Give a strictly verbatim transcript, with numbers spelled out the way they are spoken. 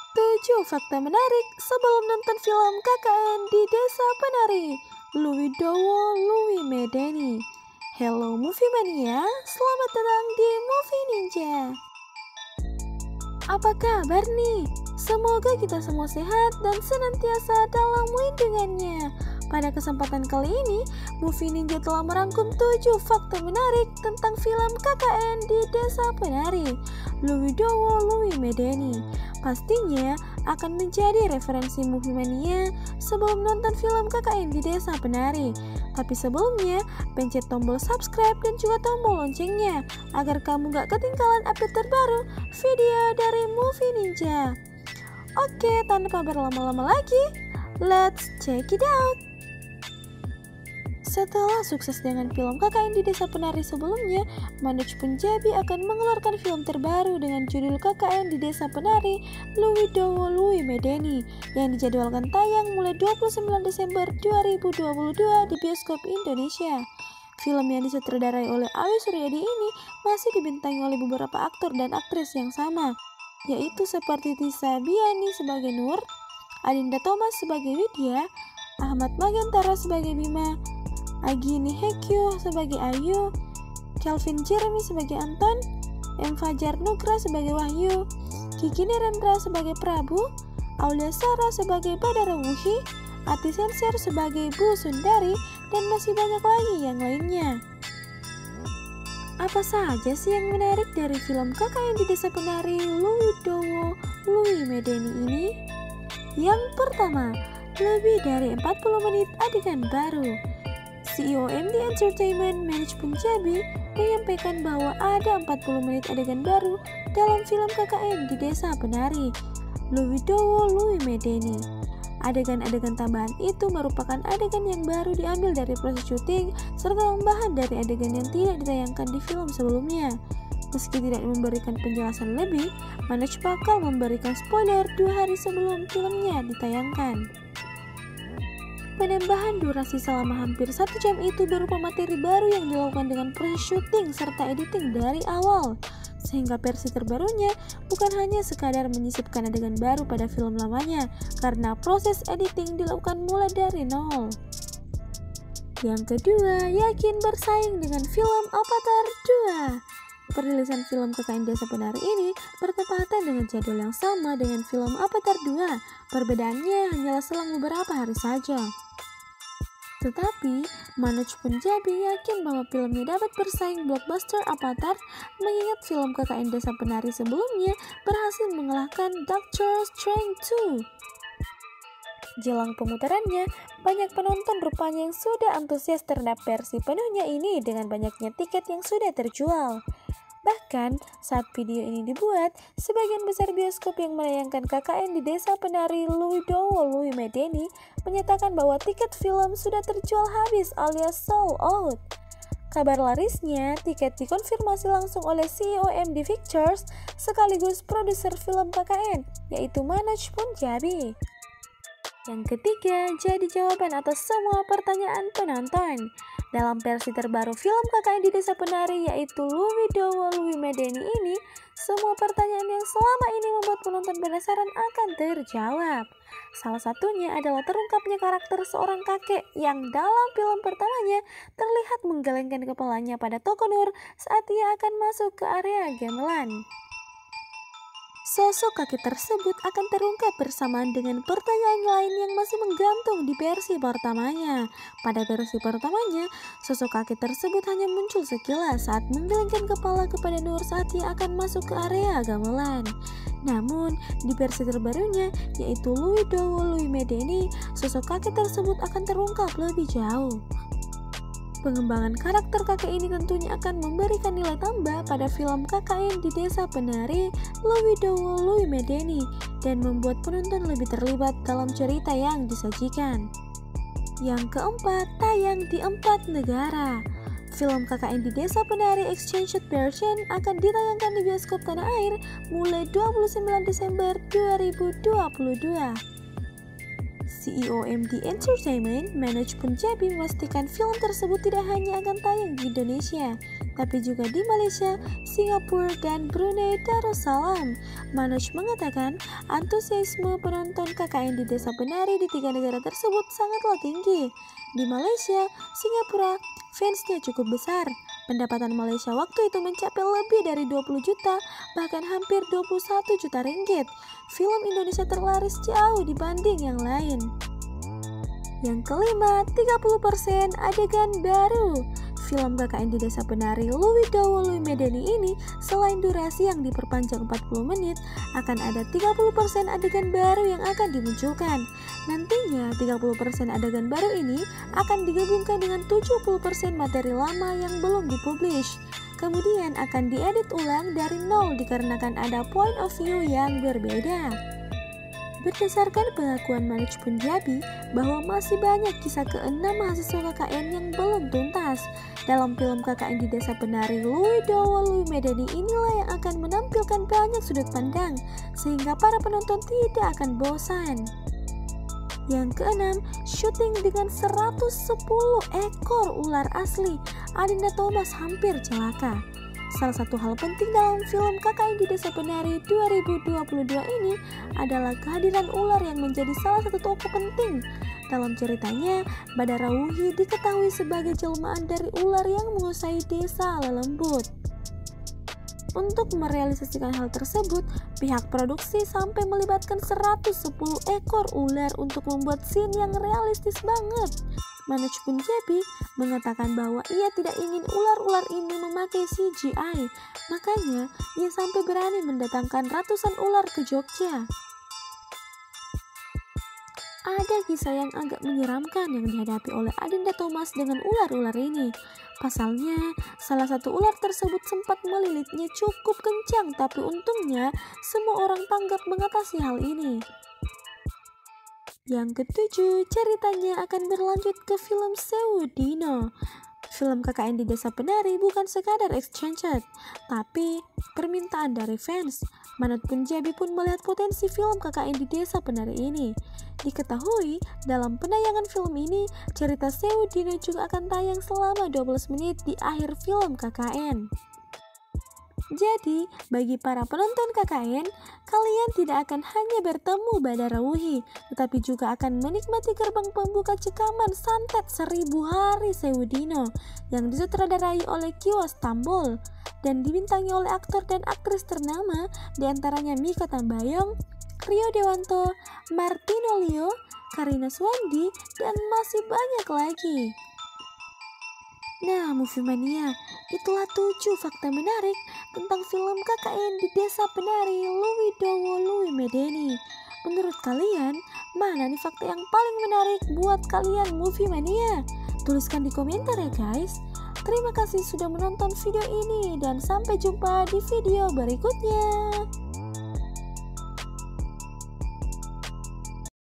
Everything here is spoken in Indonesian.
tujuh fakta menarik sebelum nonton film K K N di Desa Penari. Louis Dowo, Louis Medeni. Hello Movie Mania, selamat datang di Movie Ninja. Apa kabar nih? Semoga kita semua sehat dan senantiasa dalam lindungannya. Pada kesempatan kali ini, Movie Ninja telah merangkum tujuh fakta menarik tentang film K K N di Desa Penari, Louis Dowo, Louis Medeni. Pastinya akan menjadi referensi Movie Mania sebelum nonton film K K N di Desa Penari. Tapi sebelumnya, pencet tombol subscribe dan juga tombol loncengnya agar kamu gak ketinggalan update terbaru video dari Movie Ninja. Oke, tanpa berlama-lama lagi, let's check it out. Setelah sukses dengan film K K N di Desa Penari sebelumnya, Manoj Punjabi akan mengeluarkan film terbaru dengan judul K K N di Desa Penari, Louis Dowo, Louis Medeni, yang dijadwalkan tayang mulai dua puluh sembilan Desember dua ribu dua puluh dua di bioskop Indonesia. Film yang disutradarai oleh Awi Suryadi ini masih dibintangi oleh beberapa aktor dan aktris yang sama, yaitu seperti Tisa Biani sebagai Nur, Adinda Thomas sebagai Widya, Ahmad Magantara sebagai Bima, Agini Hekyu sebagai Ayu, Kelvin Jeremy sebagai Anton, M. Fajar Nugra sebagai Wahyu, Kiki Nerendra sebagai Prabu, Aulia Sara sebagai Badara Wuhi, Ati Senser sebagai Bu Sundari, dan masih banyak lagi yang lainnya. Apa saja sih yang menarik dari film K K N di Desa Penari, Louis Dowo, Louis Medeni ini? Yang pertama, lebih dari empat puluh menit adegan baru. C E O M D Entertainment Manoj Punjabi menyampaikan bahwa ada empat puluh menit adegan baru dalam film K K N di Desa Penari, Louis Dowo, Louis Medeni. Adegan-adegan tambahan itu merupakan adegan yang baru diambil dari proses syuting serta tambahan dari adegan yang tidak ditayangkan di film sebelumnya. Meski tidak memberikan penjelasan lebih, Manoj bakal memberikan spoiler dua hari sebelum filmnya ditayangkan. Penambahan durasi selama hampir satu jam itu berupa materi baru yang dilakukan dengan proses syuting serta editing dari awal, sehingga versi terbarunya bukan hanya sekadar menyisipkan adegan baru pada film lamanya, karena proses editing dilakukan mulai dari nol. Yang kedua, yakin bersaing dengan film Avatar dua. Perilisan film K K N Desa Penari ini bertepatan dengan jadwal yang sama dengan film Avatar dua. Perbedaannya hanyalah selang beberapa hari saja. Tetapi, Manoj Punjabi yakin bahwa filmnya dapat bersaing blockbuster Avatar, mengingat film K K N Desa Penari sebelumnya berhasil mengalahkan Doctor Strange dua. Jelang pemutarannya, banyak penonton rupanya yang sudah antusias terhadap versi penuhnya ini dengan banyaknya tiket yang sudah terjual. Bahkan, saat video ini dibuat, sebagian besar bioskop yang menayangkan K K N di Desa Penari, Louis Dowo, Louis Medeni menyatakan bahwa tiket film sudah terjual habis alias sold out. Kabar larisnya, tiket dikonfirmasi langsung oleh C E O M D Pictures sekaligus produser film K K N, yaitu Manoj Punjabi. Yang ketiga, jadi jawaban atas semua pertanyaan penonton. Dalam versi terbaru film K K N di Desa Penari, yaitu Louis Dowo, Louis Medeni ini, semua pertanyaan yang selama ini membuat penonton penasaran akan terjawab. Salah satunya adalah terungkapnya karakter seorang kakek yang dalam film pertamanya terlihat menggelengkan kepalanya pada toko Nur saat ia akan masuk ke area gamelan. Sosok kakek tersebut akan terungkap bersamaan dengan pertanyaan lain yang masih menggantung di versi pertamanya. Pada versi pertamanya, sosok kakek tersebut hanya muncul sekilas saat menggelengkan kepala kepada Nur saat ia akan masuk ke area gamelan. Namun, di versi terbarunya, yaitu Louis Dowo, Louis Medeni, sosok kakek tersebut akan terungkap lebih jauh. Pengembangan karakter kakek ini tentunya akan memberikan nilai tambah pada film K K N di Desa Penari, Louis Dowo, Louis Medeni, dan membuat penonton lebih terlibat dalam cerita yang disajikan. Yang keempat, tayang di empat negara. Film K K N di Desa Penari Extended Version akan ditayangkan di bioskop tanah air mulai dua puluh sembilan Desember dua ribu dua puluh dua. C E O M D Entertainment Manoj Punjabi memastikan film tersebut tidak hanya akan tayang di Indonesia, tapi juga di Malaysia, Singapura, dan Brunei Darussalam. Manoj mengatakan, antusiasme penonton K K N di Desa Penari di tiga negara tersebut sangatlah tinggi. Di Malaysia, Singapura, fansnya cukup besar. Pendapatan Malaysia waktu itu mencapai lebih dari dua puluh juta, bahkan hampir dua puluh satu juta ringgit. Film Indonesia terlaris jauh dibanding yang lain. Yang kelima, tiga puluh persen adegan baru. Film K K N di Desa Penari Luwi Dawo Luwi Medeni ini selain durasi yang diperpanjang empat puluh menit, akan ada tiga puluh persen adegan baru yang akan dimunculkan. Nantinya tiga puluh persen adegan baru ini akan digabungkan dengan tujuh puluh persen materi lama yang belum dipublish. Kemudian akan diedit ulang dari nol dikarenakan ada point of view yang berbeda. Berdasarkan pengakuan Manoj Punjabi bahwa masih banyak kisah keenam mahasiswa K K N yang belum tuntas. Dalam film K K N di Desa Penari Luwi Dawo Luwi Medeni inilah yang akan menampilkan banyak sudut pandang sehingga para penonton tidak akan bosan. Yang keenam, syuting dengan seratus sepuluh ekor ular asli. Adinda Thomas hampir celaka. Salah satu hal penting dalam film K K N di Desa Penari dua ribu dua puluh dua ini adalah kehadiran ular yang menjadi salah satu tokoh penting. Dalam ceritanya, Badara Wuhi diketahui sebagai jelmaan dari ular yang menguasai desa Lelembut. Untuk merealisasikan hal tersebut, pihak produksi sampai melibatkan seratus sepuluh ekor ular untuk membuat scene yang realistis banget. Manoj Punjabi mengatakan bahwa ia tidak ingin ular-ular ini memakai C G I, makanya ia sampai berani mendatangkan ratusan ular ke Jogja. Ada kisah yang agak menyeramkan yang dihadapi oleh Adinda Thomas dengan ular-ular ini. Pasalnya, salah satu ular tersebut sempat melilitnya cukup kencang, tapi untungnya semua orang tanggap mengatasi hal ini. Yang ketujuh, ceritanya akan berlanjut ke film Sewu Dino. Film K K N di Desa Penari bukan sekadar exchanged, tapi permintaan dari fans. Manoj Punjabi pun melihat potensi film K K N di Desa Penari ini. Diketahui, dalam penayangan film ini, cerita Sewu Dino juga akan tayang selama dua belas menit di akhir film K K N. Jadi, bagi para penonton K K N, kalian tidak akan hanya bertemu Badara Wuhi, tetapi juga akan menikmati gerbang pembuka cekaman santet seribu hari Sewu Dino yang disutradarai oleh Kiwa Stambol dan dibintangi oleh aktor dan aktris ternama, diantaranya Mika Tambayong, Rio Dewanto, Martino Leo, Karina Swandi, dan masih banyak lagi. Nah, Movie Mania, itulah tujuh fakta menarik tentang film K K N di Desa Penari Luwi Dawo Luwi Medeni. Menurut kalian, mana nih fakta yang paling menarik buat kalian Movie Mania? Tuliskan di komentar ya guys. Terima kasih sudah menonton video ini dan sampai jumpa di video berikutnya.